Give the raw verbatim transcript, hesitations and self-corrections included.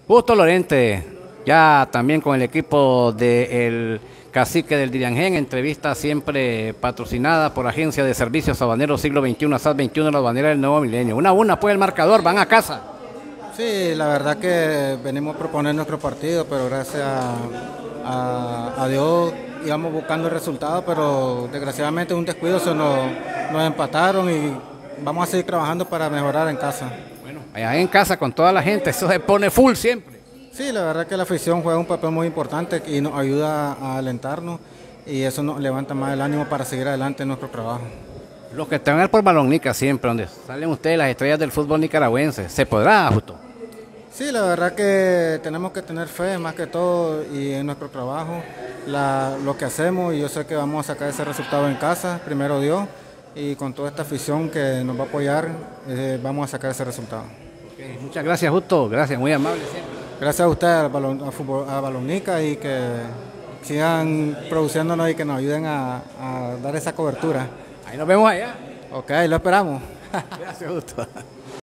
Justo Lorente, ya también con el equipo del Cacique del Diriangén, entrevista siempre patrocinada por Agencia de Servicios Habaneros Siglo veintiuno, ASAD veintiuno, la Habanera del Nuevo Milenio. Una a una, pues el marcador, van a casa. Sí, la verdad que venimos a proponer nuestro partido, pero gracias a, a- a Dios íbamos buscando el resultado, pero desgraciadamente un descuido se nos, nos empataron y vamos a seguir trabajando para mejorar en casa. Bueno, allá en casa con toda la gente, eso se pone full siempre. Sí, la verdad que la afición juega un papel muy importante y nos ayuda a alentarnos y eso nos levanta más el ánimo para seguir adelante en nuestro trabajo. Los que están por Balónica siempre, donde salen ustedes las estrellas del fútbol nicaragüense, ¿se podrá, Justo? Sí, la verdad que tenemos que tener fe más que todo y en nuestro trabajo, la- lo que hacemos y yo sé que vamos a sacar ese resultado en casa, primero Dios, y con toda esta afición que nos va a apoyar, eh, vamos a sacar ese resultado. Ok, muchas gracias, Justo, gracias, muy amable siempre. Gracias a ustedes, a, Balon- a, Fútbol- a Balonica y que sigan produciéndonos y que nos ayuden a, a dar esa cobertura. Ahí nos vemos allá. Ok, lo esperamos. Gracias, Justo.